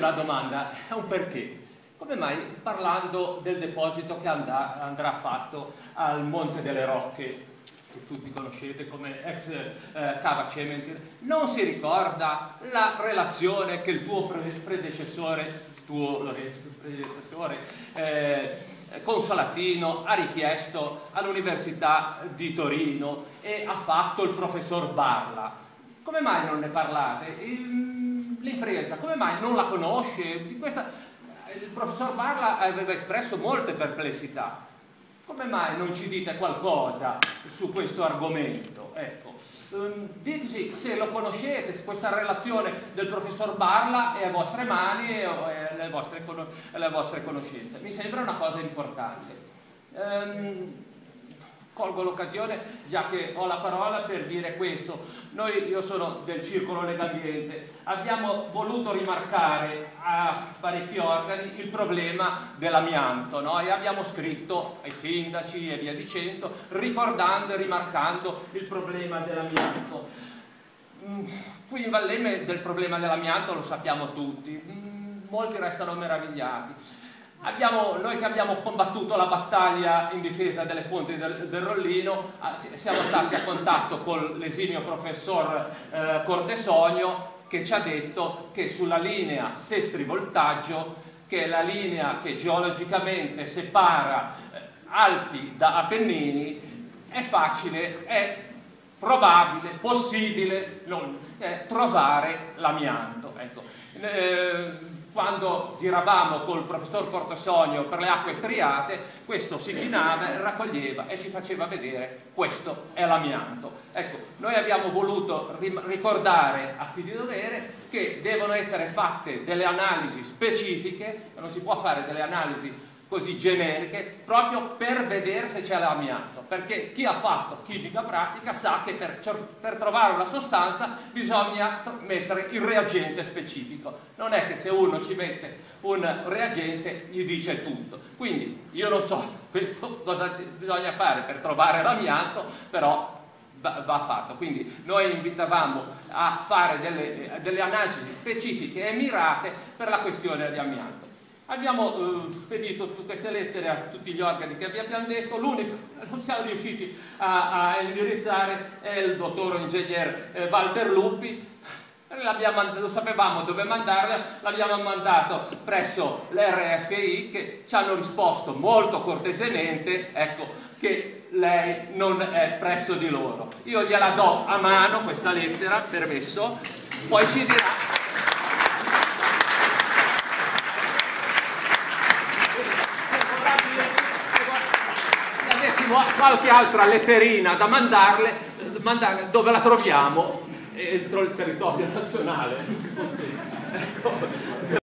la domanda è un perché. Come mai, parlando del deposito che andrà fatto al Monte delle Rocche, che tutti conoscete come ex Cava Cementir, non si ricorda la relazione che il tuo predecessore, Lorenzo, Consolatino, ha richiesto all'Università di Torino e ha fatto il professor Barla? Come mai non ne parlate? L'impresa, come mai non la conosce? Il professor Barla aveva espresso molte perplessità. Come mai non ci dite qualcosa su questo argomento? Ecco, diteci se lo conoscete, se questa relazione del professor Barla è a vostre mani e alle vostre conoscenze. Mi sembra una cosa importante. Colgo l'occasione, già che ho la parola, per dire questo. Io sono del Circolo Legambiente, abbiamo voluto rimarcare a parecchi organi il problema dell'amianto, no? E abbiamo scritto ai sindaci e via dicendo, ricordando e rimarcando il problema dell'amianto. Qui in Vallemme del problema dell'amianto lo sappiamo tutti, molti restano meravigliati. Noi che abbiamo combattuto la battaglia in difesa delle fonti del Rollino, siamo stati a contatto con l'esimio professor Cortesonio, che ci ha detto che sulla linea Sestri-Voltaggio, che è la linea che geologicamente separa Alpi da Appennini, è facile, è probabile, possibile trovare l'amianto. Ecco. Quando giravamo col professor Cortesonio per le acque striate, questo si chinava, raccoglieva e ci faceva vedere: questo è l'amianto. Ecco, noi abbiamo voluto ricordare a chi di dovere che devono essere fatte delle analisi specifiche, non si può fare delle analisi così generiche, proprio per vedere se c'è l'amianto, perché chi ha fatto chimica pratica sa che per trovare una sostanza bisogna mettere il reagente specifico. Non è che se uno ci mette un reagente gli dice tutto. Quindi io non so questo cosa bisogna fare per trovare l'amianto, però va fatto. Quindi noi invitavamo a fare delle analisi specifiche e mirate per la questione di amianto. Abbiamo spedito queste lettere a tutti gli organi che vi abbiamo detto. L'unico che non siamo riusciti a indirizzare è il dottor ingegner Walter Lupi. Lo sapevamo dove mandarla, l'abbiamo mandato presso l'RFI, che ci hanno risposto molto cortesemente, ecco, che lei non è presso di loro. Io gliela do a mano questa lettera, permesso, poi ci dirà. Qualche altra letterina da mandarle, dove la troviamo entro il territorio nazionale. Ecco.